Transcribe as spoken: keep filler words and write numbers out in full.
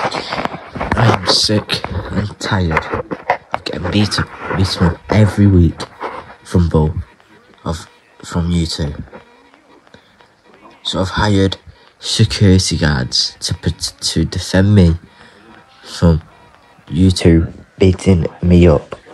I am sick and tired of getting beaten, beaten up every week from both of from you two. So I've hired security guards to to defend me from you two beating me up.